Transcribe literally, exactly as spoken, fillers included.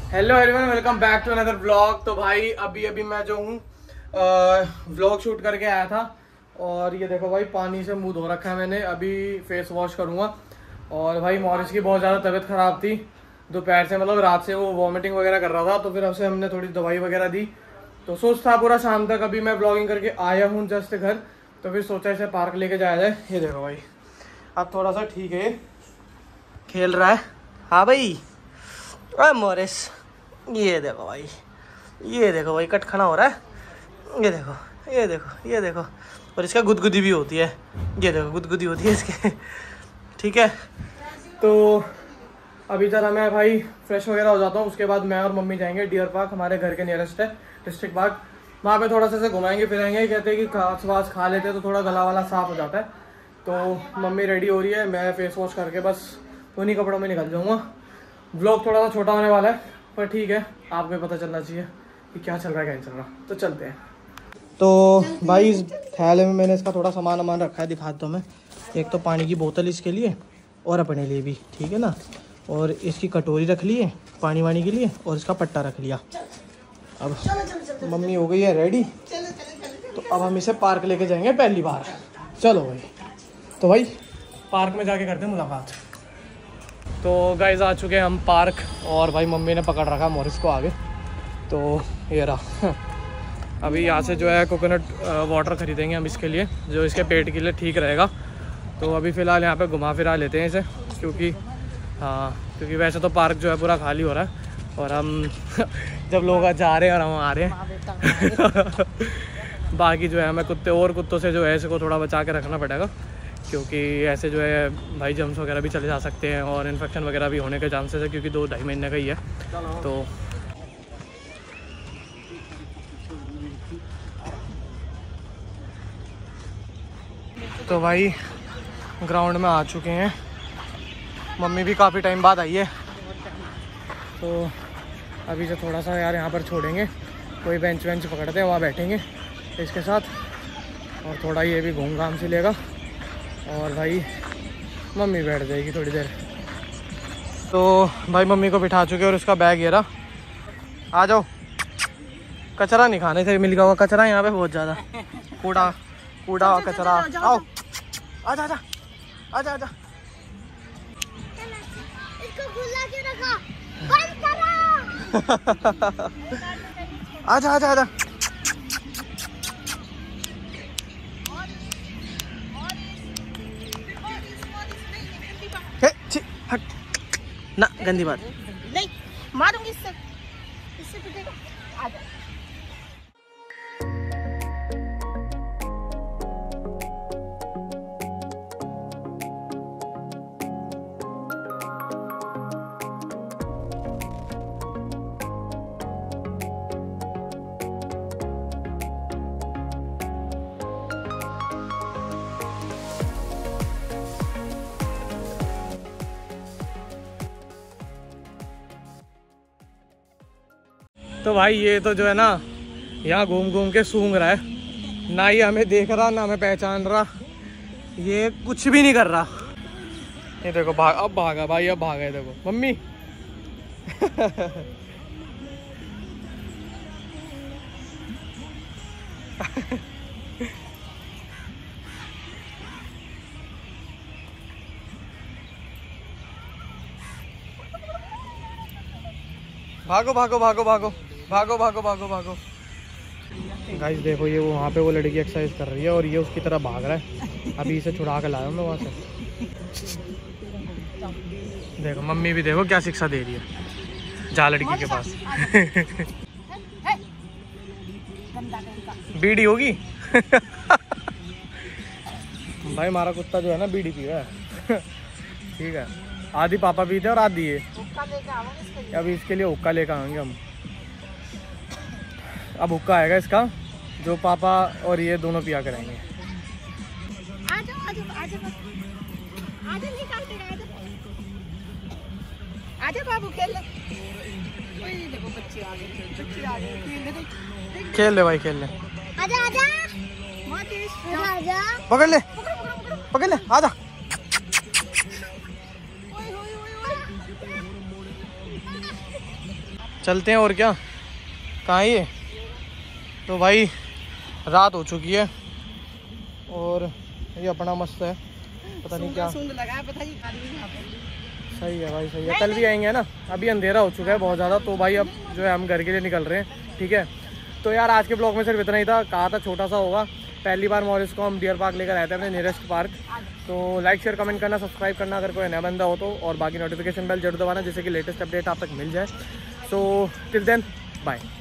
Hello everyone, welcome back to another vlog. तो भाई अभी अभी मैं जो हूँ व्लॉग शूट करके आया था और ये देखो भाई पानी से मुंह धो रखा है मैंने। अभी फेस वॉश करूँगा। और भाई मॉरिस की बहुत ज़्यादा तबीयत ख़राब थी दोपहर से, मतलब रात से वो वॉमिटिंग वगैरह कर रहा था, तो फिर उसे हमने थोड़ी दवाई वगैरह दी। तो सोच था पूरा शाम तक, अभी मैं ब्लॉगिंग करके आया हूँ जस्ट घर, तो फिर सोचा इसे पार्क लेके जाया जाए। ये देखो भाई अब थोड़ा सा ठीक है, खेल रहा है। हाँ भाई अरे मॉरिस, ये देखो भाई, ये देखो भाई कट खड़ा हो रहा है। ये देखो ये देखो ये देखो, और इसका गुदगुदी भी होती है। ये देखो गुदगुदी होती है इसके। ठीक है, तो अभी जरा मैं भाई फ्रेश वगैरह हो जाता हूँ। उसके बाद मैं और मम्मी जाएंगे डियर पार्क, हमारे घर के नियरेस्ट है डिस्ट्रिक्ट पार्क। वहाँ पे थोड़ा सा से घुमाएंगे फिराएंगे। कहते हैं कि घास वास खा लेते हैं तो थोड़ा गला वाला साफ हो जाता है। तो मम्मी रेडी हो रही है, मैं फेस वॉश करके बस उन्हीं कपड़ों में निकल जाऊँगा। व्लॉग थोड़ा सा छोटा होने वाला है, पर ठीक है, आपको भी पता चलना चाहिए कि क्या चल रहा है क्या नहीं चल रहा। तो चलते हैं। तो भाई इस थैले में मैंने इसका थोड़ा सामान वामान रखा है, दिखाता हूँ मैं। एक तो पानी की बोतल इसके लिए और अपने लिए भी, ठीक है ना। और इसकी कटोरी रख ली है पानी वानी के लिए, और इसका पट्टा रख लिया। अब मम्मी हो गई है रेडी, तो अब हम इसे पार्क लेके जाएंगे पहली बार। चलो भाई, तो भाई पार्क में जाके करते हैं मुलाकात। तो गाइस आ चुके हैं हम पार्क, और भाई मम्मी ने पकड़ रखा मॉरिस को आगे। तो ये रहा। अभी यहाँ से जो है कोकोनट वाटर ख़रीदेंगे हम इसके लिए, जो इसके पेट के लिए ठीक रहेगा। तो अभी फ़िलहाल यहाँ पे घुमा फिरा लेते हैं इसे, क्योंकि हाँ क्योंकि वैसे तो पार्क जो है पूरा खाली हो रहा है, और हम जब लोग जा रहे हैं और हम आ रहे हैं। बाकी जो है हमें कुत्ते और कुत्तों से जो है इसको थोड़ा बचा के रखना पड़ेगा, क्योंकि ऐसे जो है भाई जम्स वगैरह भी चले जा सकते हैं और इन्फेक्शन वगैरह भी होने के चांसेस है, क्योंकि दो ढाई महीने का ही है। तो तो भाई ग्राउंड में आ चुके हैं। मम्मी भी काफ़ी टाइम बाद आई है, तो अभी से थोड़ा सा यार यहाँ पर छोड़ेंगे, कोई बेंच वेंच पकड़ते हैं, वहाँ बैठेंगे इसके साथ, और थोड़ा ये भी घूम घाम से लेगा। और भाई मम्मी बैठ जाएगी थोड़ी देर। तो भाई मम्मी को बिठा चुके और उसका बैग ये रहा। आ जाओ, कचरा नहीं खाने से मिल गया, कचरा यहाँ पे बहुत ज़्यादा, कूड़ा कूड़ा कचरा। आओ आजा आजा आजा आजा। इसको खुला क्यों रखा? बंद करो। आजा आजा आजा। हट ना, गंदी बात नहीं, मारूंगी इससे, इससे पिटेगा। आजा। तो भाई ये तो जो है ना यहाँ घूम घूम के सूंघ रहा है, ना ही हमें देख रहा ना हमें पहचान रहा, ये कुछ भी नहीं कर रहा। ये देखो भाग, अब भागा भाई, अब भागा है देखो मम्मी। भागो भागो भागो भागो भागो भागो भागो भागो। गाइस देखो, ये वो वहाँ पे वो लड़की एक्सरसाइज कर रही है और ये उसकी तरह भाग रहा है। अभी इसे छुड़ा के लाया मैं वहाँ से। देखो मम्मी भी देखो क्या शिक्षा दे रही है जा लड़की के पास। बीड़ी होगी। भाई हमारा कुत्ता जो है ना बीड़ी पी रहा है। ठीक है, आधी पापा पीते और आधी ये। अभी इसके लिए हुक्का लेकर आएंगे हम। अब हुक्का आएगा इसका, जो पापा और ये दोनों पिया करेंगे। आजा बाबू खेल ले। देखो बच्चे आ गए, बच्चे आ गए। खेल ले भाई, खेल ले। आजा आजा आजा, पकड़ ले पकड़ ले, आजा। चलते हैं और क्या। कहाँ है ये? तो भाई रात हो चुकी है और ये अपना मस्त है, पता नहीं क्या सही है भाई, सही है। कल भी आएंगे ना, अभी अंधेरा हो चुका है बहुत ज़्यादा, तो भाई अब जो है हम घर के लिए निकल रहे हैं, ठीक है। तो यार आज के ब्लॉग में सिर्फ इतना ही था, कहा था छोटा सा होगा। पहली बार मॉरिस को हम डियर पार्क लेकर आए थे, अपने नियरेस्ट पार्क। तो लाइक शेयर कमेंट करना, सब्सक्राइब करना अगर कोई नया बंदा हो तो, और बाकी नोटिफिकेशन बेल जरूर दबाना जिससे कि लेटेस्ट अपडेट आप तक मिल जाए। So till then bye.